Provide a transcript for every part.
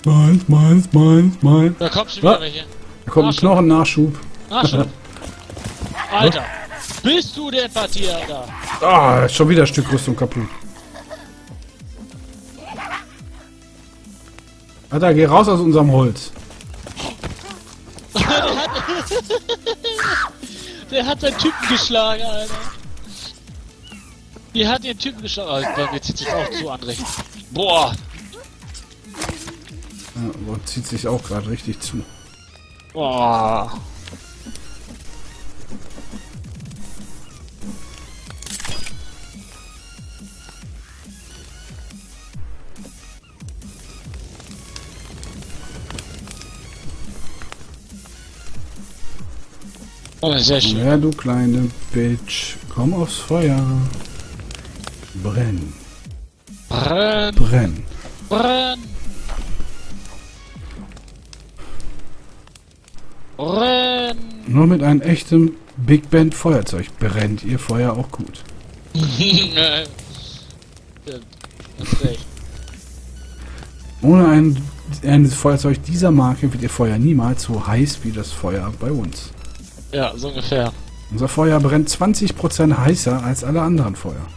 meins. Da kommt schon wieder welche. Da kommt ein Knochen-Nachschub. Nachschub. Alter. Bist du der Partie, Alter? Ah, schon wieder ein Stück Rüstung kaputt. Alter, geh raus aus unserem Holz. Der hat seinen Typen geschlagen, Alter. Die hat den Typen geschlagen. Oh, bei mir zieht sich auch zu anrecht. Boah. Ja, aber zieht sich auch gerade richtig zu. Boah. Oh, sehr schön. Ja, du kleine Bitch. Komm aufs Feuer. Brenn. Brenn. Brenn. Brenn. Brenn. Nur mit einem echten Big Band Feuerzeug brennt ihr Feuer auch gut. Hast recht. Ohne ein Feuerzeug dieser Marke wird ihr Feuer niemals so heiß wie das Feuer bei uns. Ja, so ungefähr. Unser Feuer brennt 20% heißer als alle anderen Feuer.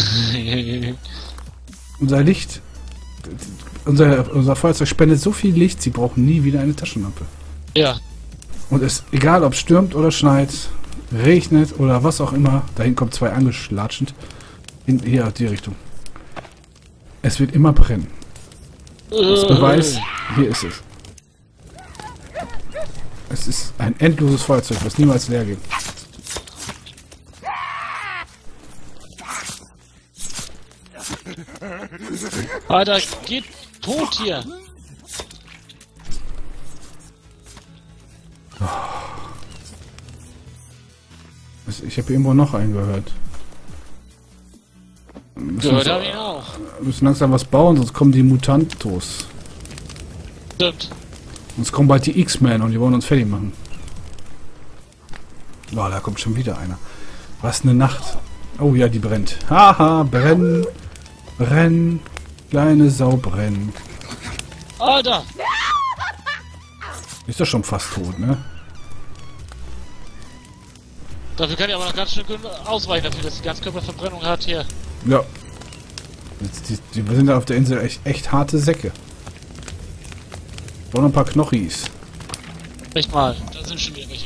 Unser Licht, unser Feuerzeug spendet so viel Licht, sie brauchen nie wieder eine Taschenlampe. Ja. Und es egal, ob es stürmt oder schneit, regnet oder was auch immer, dahin kommen zwei angeschlatschend in hier die Richtung. Es wird immer brennen. Das Beweis, hier ist es. Es ist ein endloses Feuerzeug, was niemals leer geht. Alter, geht tot hier. Ich habe irgendwo noch einen gehört. Gehört habe ich auch. Wir müssen langsam was bauen, sonst kommen die Mutantos. Stimmt. Sonst kommen bald die X-Men und die wollen uns fertig machen. Boah, da kommt schon wieder einer. Was eine Nacht. Oh ja, die brennt. Haha, brennen. Brennen. Kleine Sau brennen. Alter! Ist doch schon fast tot, ne? Dafür kann ich aber noch ganz schön ausweichen, dafür, dass die Ganzkörperverbrennung hat hier. Ja. Die sind da auf der Insel echt harte Säcke. Noch ein paar Knochis. Echt mal, da sind schon wieder welche.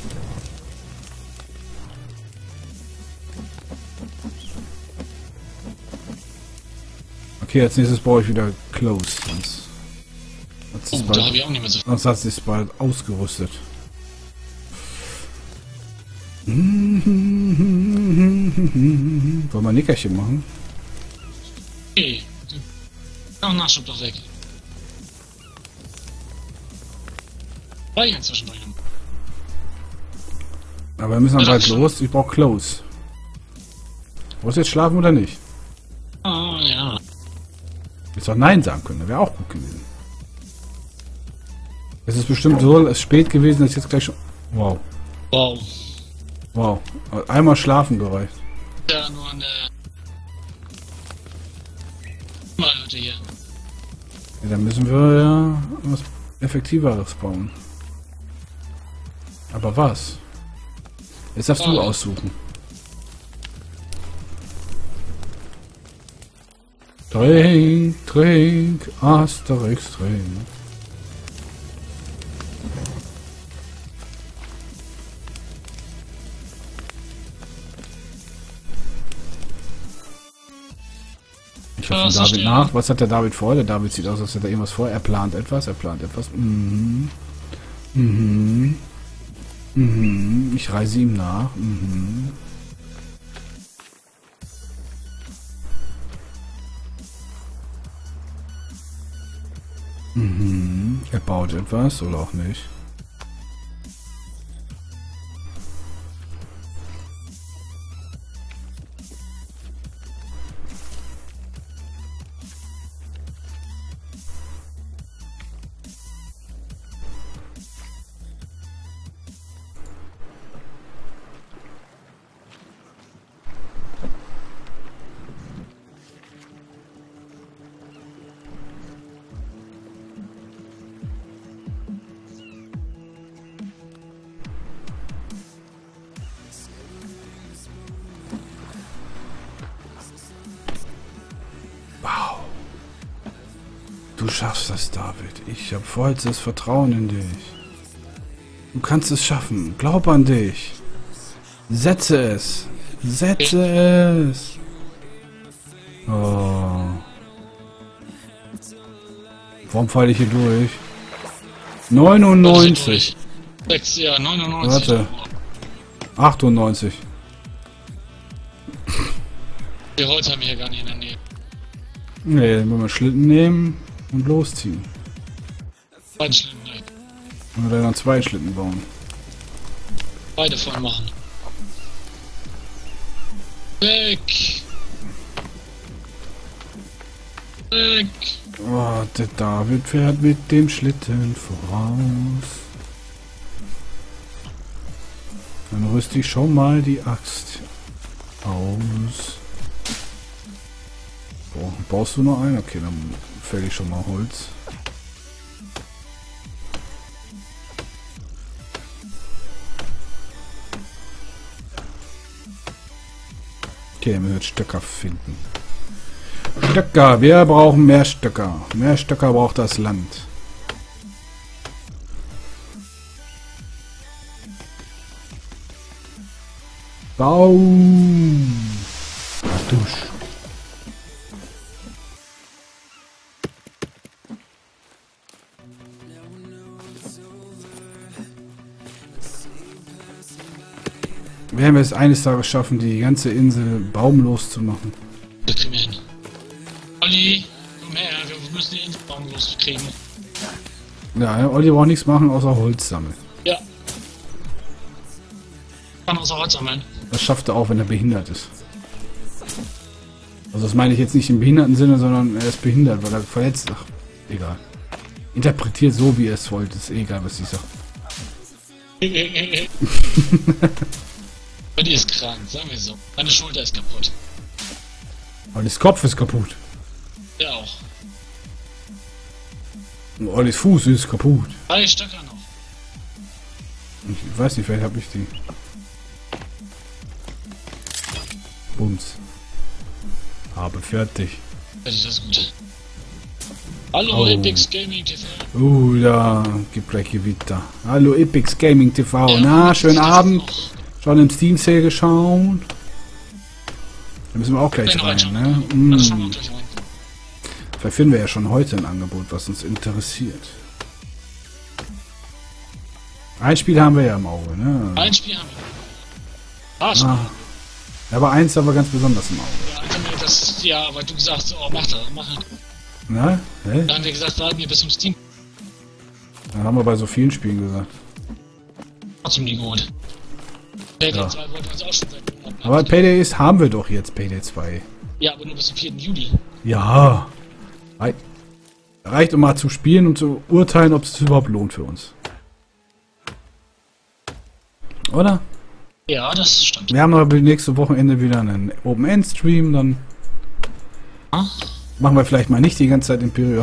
Okay, als nächstes baue ich wieder Close. Da habe ich auch nicht mehr so. Sonst hat sich bald ausgerüstet. Wollen wir ein Nickerchen machen? Okay. Ach, Nachschub doch weg. Speichern zwischendurch. Aber wir müssen dann bald los. Ich brauche Close. Muss jetzt schlafen oder nicht? Oh, ja. Jetzt doch Nein sagen können. Das wäre auch gut gewesen. Es ist bestimmt so spät gewesen, dass jetzt gleich schon... Wow. Wow. Wow. Einmal schlafen gereicht. Ja, nur an der... Mal Leute hier. Ja, dann müssen wir ja was Effektiveres bauen. Aber was? Jetzt darfst du aussuchen. Trink, trink, Asterix, trink. Ich schaue David nach. Was hat der David vor? Der David sieht aus, als hätte er irgendwas vor. Er plant etwas, er plant etwas. Mhm. Mhm. Mhm. Ich reise ihm nach. Mhm. Mhm. Er baut etwas oder auch nicht. Du schaffst das, David. Ich habe vollstes Vertrauen in dich. Du kannst es schaffen. Glaub an dich. Setze es. Setze es. Oh. Warum falle ich hier durch? 99. 6, ja, 99. Warte. 98. Die Holz haben wir hier gar nicht in der Nähe. Nee, dann müssen wir Schlitten nehmen und losziehen. Beide Schlitten nehmen. Oder dann 2 Schlitten bauen. Beide voll machen. Weg! Weg! Oh, der David fährt mit dem Schlitten voraus. Dann rüste ich schon mal die Axt aus. Oh, baust du noch einen? Okay, dann fäll ich schon mal Holz. Okay, wir müssen Stöcker finden. Stöcker, wir brauchen mehr Stöcker. Mehr Stöcker braucht das Land. Baum. Dusch. Werden wir es eines Tages schaffen, die ganze Insel baumlos zu machen? Das kriegen wir hin. Olli, komm her, wir müssen die Insel baumlos kriegen. Ja, Olli braucht nichts machen, außer Holz sammeln. Ja. Kann außer Holz sammeln. Das schafft er auch, wenn er behindert ist. Also das meine ich jetzt nicht im behinderten Sinne, sondern er ist behindert, weil er verletzt ist. Ach, egal. Interpretiert so, wie er es wollte. Ist egal, was ich sage. Die ist krank, sagen wir so. Meine Schulter ist kaputt. Ollis Kopf ist kaputt. Der auch. Und Ollis Fuß ist kaputt. 3 Stöcker noch. Ich weiß nicht, vielleicht habe ich die. Bums. Habe fertig. Das ist gut. Hallo, Oh. Epix Gaming TV. Da gibt gleich Gewitter. Hallo Epix Gaming TV. Ja, Na, schönen das Abend. noch. Schon im Steam Sale geschaut. Da müssen wir auch gleich Wenn rein, heute ne? schon. Das schauen wir gleich rein. Vielleicht finden wir ja schon heute ein Angebot, was uns interessiert. Ein Spiel haben wir ja im Auge, ne? Ein Spiel haben wir. Ah, schon. Ah. Ja, aber eins aber ganz besonders im Auge. Ja, also das, ja, weil du gesagt hast, oh, mach das, mach das. Na? Hä? Da haben wir gesagt, warten wir bis zum Steam. Dann haben wir bei so vielen Spielen gesagt. Trotzdem nie geholt. Payday Ja. 2 wollten wir uns auch schon seit Monaten. Aber Payday ist, haben wir doch jetzt, Payday 2. Ja, aber nur bis zum 4. Juli. Ja. Reicht, um mal zu spielen und zu urteilen, ob es überhaupt lohnt für uns. Oder? Ja, das stimmt. Wir haben aber nächste Wochenende wieder einen Open-End-Stream, dann Ah, machen wir vielleicht mal nicht die ganze Zeit Imperium.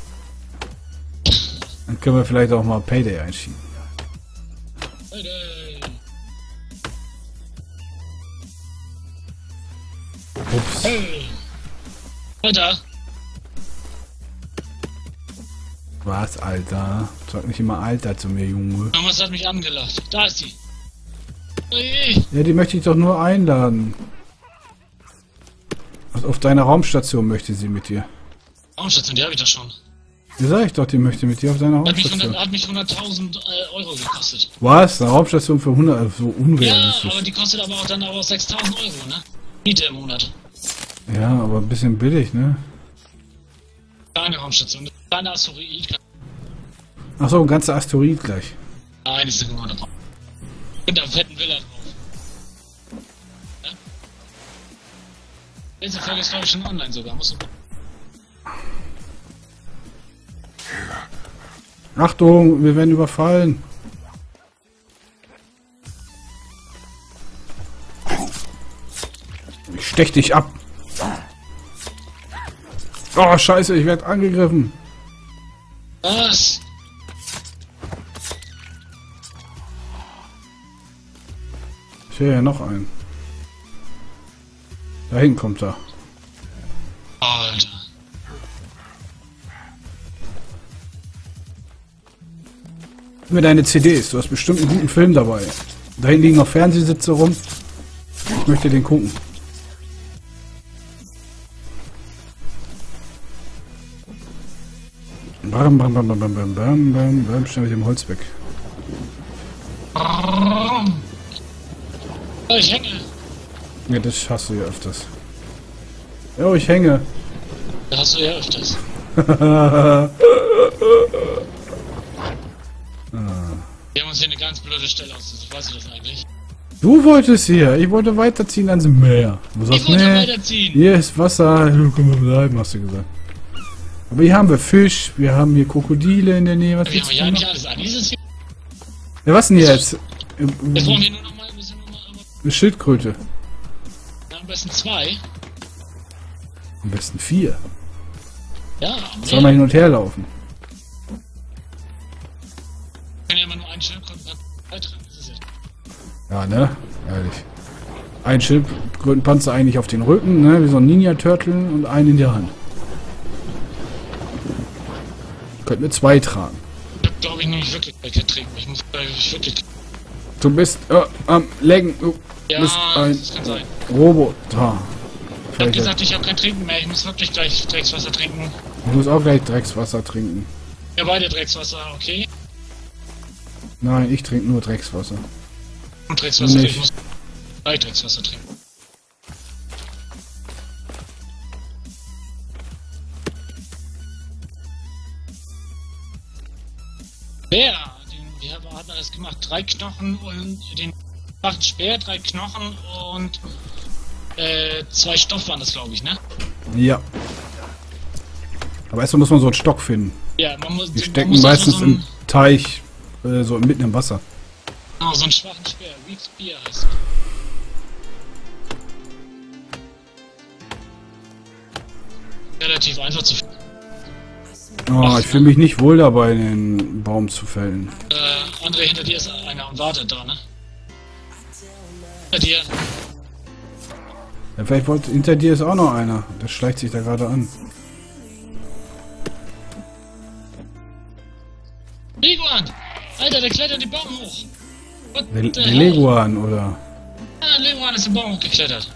Dann können wir vielleicht auch mal Payday einschieben. Payday. Ups. Hey. Alter. Was, Alter? Sag nicht immer Alter zu mir, Junge. Thomas hat mich angelacht. Da ist sie. Hey. Ja, die möchte ich doch nur einladen. Also auf deiner Raumstation möchte sie mit dir. Raumstation, die habe ich doch schon. Ja, sag ich doch, die möchte mit dir auf deiner Hat mich Raumstation. 100.000 Euro gekostet. Was? Eine Raumstation für 100? So Ja, unrealistisch. aber die kostet aber auch dann auch 6.000 Euro, ne? Miete im Monat. Ja, aber ein bisschen billig, ne? Kleine Raumstation. Kleiner Asteroid. Ach so, ein ganzer Asteroid gleich. Nein, ist nur drauf. Mit der fetten Villa drauf. Ja? Diese Folge ist, glaube ich, schon online sogar. Musst du... Achtung, wir werden überfallen. Ich stech dich ab. Oh, scheiße, ich werde angegriffen. Was? Ich sehe ja noch einen. Da hinten kommt er. Alter. Gib mir deine CDs, du hast bestimmt einen guten Film dabei. Da hinten liegen noch Fernsehsitze rum. Ich möchte den gucken. Bam, bam, bam, bam, bam, bam, bam, bam, bam, schnell mit dem Holz weg. Oh, ich hänge. Ja, das hast du ja öfters. Jo, ich hänge. Das hast du ja öfters. Wir haben uns hier eine ganz blöde Stelle ausgesucht. Weißt du das eigentlich? Du wolltest hier. Ich wollte weiterziehen ans Meer. Du sagst, Ich wollte nee, weiterziehen. hier ist Wasser. Hier können wir bleiben, hast du gesagt. Aber hier haben wir Fisch. Wir haben hier Krokodile in der Nähe. Was Wir haben willst ja du nicht noch? alles an. Dieses hier. Ja, was denn jetzt? Jetzt brauchen wir nur noch mal ein bisschen Eine Schildkröte. am besten 2. Am besten 4. Ja, Soll man hin und her laufen. wir können ja immer nur einen Schildkröten drin. Das ist ja. Ja, ne? Ehrlich. Ein Schildkrötenpanzer eigentlich auf den Rücken, ne? Wie so ein Ninja-Turtle und einen in der Hand. Könnten wir 2 tragen. Ich hab, glaube ich, nicht wirklich welche trinken. Ich muss wirklich. Du bist am Lecken. Du Ja, bist ein das kann sein. Roboter. Ich hab gesagt, ich habe kein Trinken mehr. Ich muss wirklich gleich Dreckswasser trinken. Ich muss auch gleich Dreckswasser trinken. Ja, beide Dreckswasser, okay? Nein, ich trinke nur Dreckswasser. Und Dreckswasser, Nicht. ich muss gleich Dreckswasser trinken. Wie hat man das gemacht? 3 Knochen und den 8 Speer, 3 Knochen und 2 Stoff waren das, glaube ich, ne? Ja. Aber erstmal muss man so einen Stock finden. Ja, man muss. Die man stecken muss meistens so im Teich, so mitten im Wasser. so einen schwachen Speer. Weak Spear heißt es. Relativ einfach zu finden. Oh, ich fühle mich nicht wohl dabei, den Baum zu fällen. André, hinter dir ist einer und wartet da, ne? Hinter dir. Ja, vielleicht hinter dir ist auch noch einer. Der schleicht sich da gerade an. Leguan! Alter, der klettert den Baum hoch! What Der the hell? Leguan, oder? Ah, Leguan ist den Baum hochgeklettert.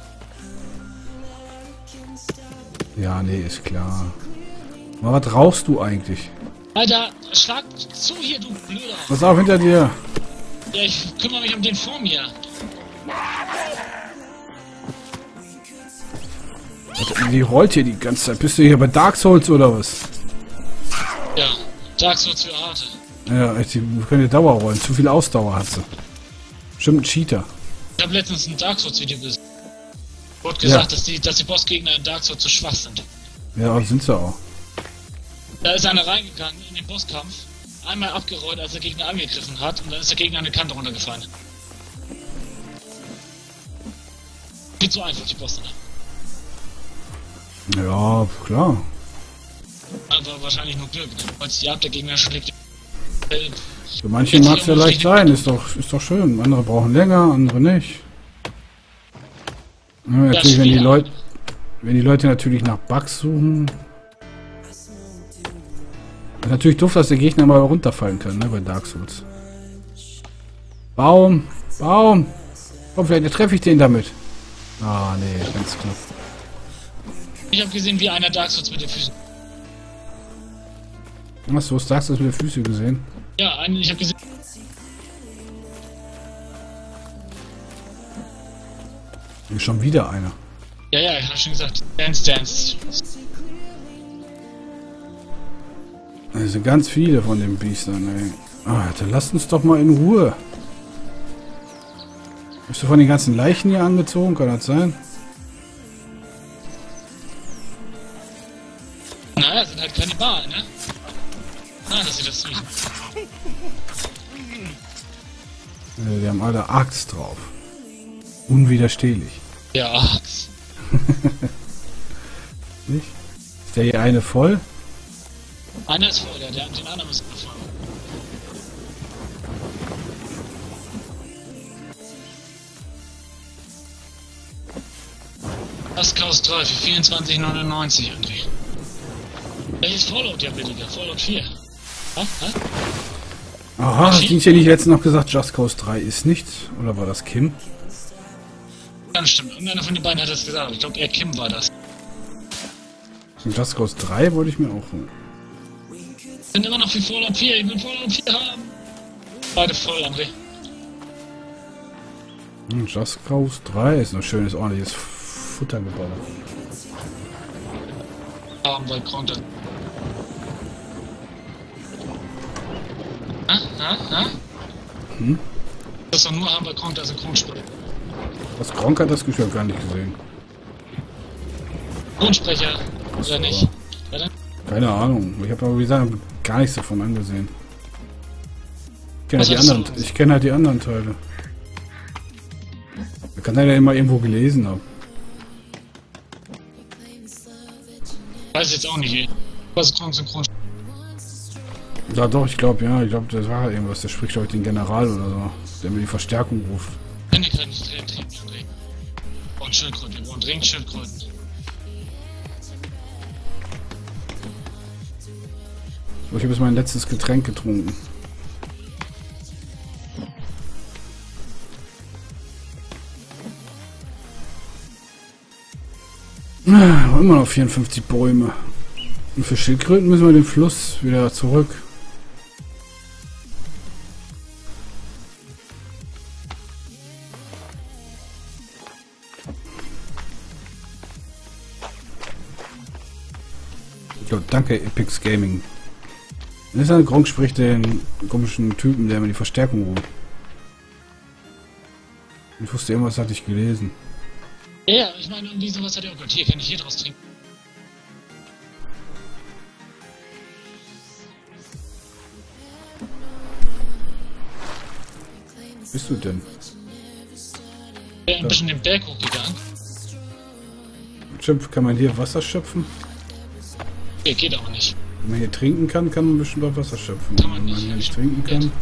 Ja, nee, ist klar. Aber was rauchst du eigentlich? Alter, schlag zu hier, du Blöder! Pass auf, hinter dir. Ja, ich kümmere mich um den vor mir. Die rollt hier die ganze Zeit. Bist du hier bei Dark Souls oder was? Ja, Dark Souls für Harte. Ja, die können ja Dauerrollen. Zu viel Ausdauer hat sie. Bestimmt ein Cheater. Ich habe letztens ein Dark Souls Video gesehen. Wurde gesagt, dass die Bossgegner in Dark Souls zu schwach sind. Ja, sind sie auch. Da ist einer reingegangen in den Bosskampf, einmal abgerollt, als der Gegner angegriffen hat, und dann ist der Gegner an eine Kante runtergefallen. Geht so einfach, die Bosse, ne? Ja, klar. Aber wahrscheinlich nur Glück, ne? Weil die ab der Gegner schlägt. Für manche mag es ja leicht sein. Ist doch schön. Andere brauchen länger, andere nicht. Ja, natürlich, wenn die Leute natürlich nach Bugs suchen. Ist natürlich doof, dass der Gegner mal runterfallen kann, ne, bei Dark Souls. Baum! Baum! Komm, vielleicht treffe ich den damit. Ah, nee, ganz knapp. Ich habe gesehen, wie einer Dark Souls mit den Füßen. Achso, was sagst du, mit den Füßen gesehen? Ja, ich habe gesehen. Hier ist schon wieder einer. Ja, ich habe schon gesagt. Dance. Also ganz viele von den Biestern, ey. Alter, lasst uns doch mal in Ruhe. Bist du von den ganzen Leichen hier angezogen? Kann das sein? Naja, sind halt Kannibalen, ne? Ah, dass sie das riechen. Die haben alle Axt drauf. Unwiderstehlich. Ja, Axt. Nicht? Ist der hier eine voll? Einer ist voll, der den anderen müssen wir fahren. Das Chaos 3 für 24,99 irgendwie. Welches Fallout ja billiger? Fallout 4. Ha? Aha, hast du nicht letztens noch gesagt, Just Cause 3 ist nichts? Oder war das Kim? Ja, stimmt. Irgendeiner von den beiden hat das gesagt. Ich glaube, eher Kim war das. Und Just Cause 3 wollte ich mir auch holen. Ich bin immer noch wie Fallout 4. Ich will Fallout 4 haben. Beide voll, André. Just Cause 3 ist ein schönes, ordentliches Futtergebäude. Bei Content. Das doch nur haben bei Content Synchronsprecher. Was Gronk hat das Geschirr gar nicht gesehen. Synchronsprecher, oder nicht? Keine Ahnung. Ich habe aber wie gesagt gar nichts davon angesehen. Ich kenne halt die anderen Teile. Da kann er ja immer irgendwo gelesen haben. Weiß jetzt auch nicht, was Gronk Synchronsprecher. Ja doch, ich glaube, das war irgendwas. Der spricht, glaube ich, den General oder so, der mir die Verstärkung ruft. Ich kann nicht trinken, André. Und Schildkröten, wir brauchen dringend Schildkröten. Ich habe jetzt mein letztes Getränk getrunken. Immer noch 54 Bäume. Und für Schildkröten müssen wir den Fluss wieder zurück. Jo, danke Epix Gaming. Das ist ein Gronk spricht den komischen Typen, der mir die Verstärkung ruft. Ich wusste irgendwas, hatte ich gelesen. Ja, ich meine, irgendwie sowas hat er auch gehört. Hier, kann ich hier draus trinken. Wo bist du denn? Ich bin ein bisschen den Berg hochgegangen. Kann man hier Wasser schöpfen? Nee, geht aber nicht. Wenn man hier trinken kann, kann man bestimmt auch Wasser schöpfen. Kann man Wenn nicht, man hier nicht trinken kann. Ist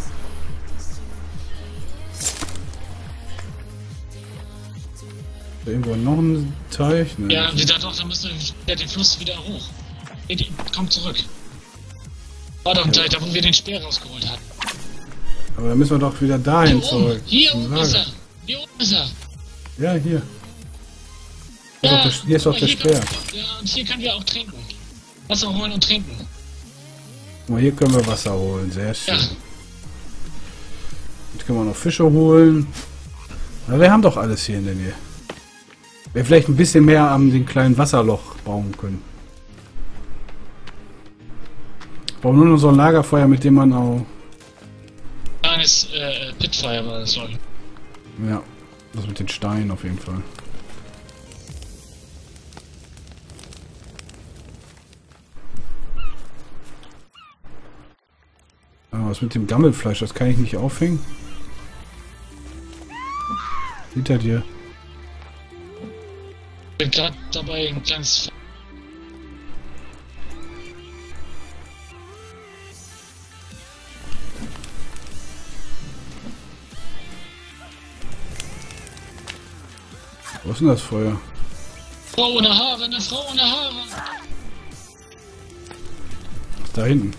da irgendwo noch ein Teich? Ne, ja, wie gesagt, doch, dann müsste den Fluss wieder hoch. Kommt zurück. War doch gleich da, wo wir den Speer rausgeholt hatten. Aber dann müssen wir doch wieder dahin zurück. Hier oben ist er. Hier oben ist er. Ja, hier. Ja, hier ist auch der Speer. Ja, und hier können wir auch trinken. Wasser holen und trinken. Guck mal, hier können wir Wasser holen. Sehr schön. Ja. Jetzt können wir noch Fische holen. Na, wir haben doch alles hier in der Nähe. Wir vielleicht ein bisschen mehr an den kleinen Wasserloch bauen können. Wir brauchen nur noch so ein Lagerfeuer, mit dem man auch... Kleines Pitfire war das, glaube ich. Ja, das mit den Steinen auf jeden Fall. Ah, was mit dem Gammelfleisch, das kann ich nicht aufhängen. Hinter dir. Ich bin gerade dabei, ein kleines... Was ist denn das Feuer? Frau ohne Haare, eine Frau ohne Haare! Da hinten.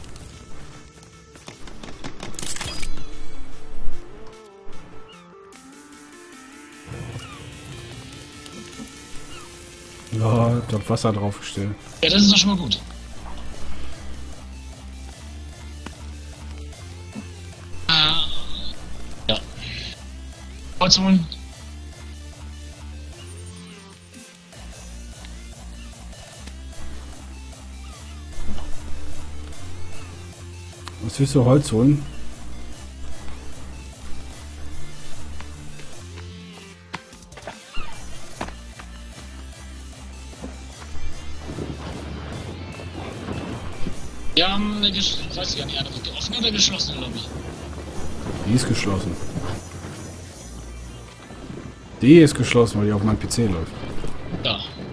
Ja, ich hab Wasser draufgestellt. Ja, das ist doch schon mal gut. Ja. Holz holen. Was willst du Holz holen? Wir haben eine weiß ich gar nicht, eine offene oder geschlossene Lobby? Die ist geschlossen. Die ist geschlossen, weil die auf meinem PC läuft. Ja.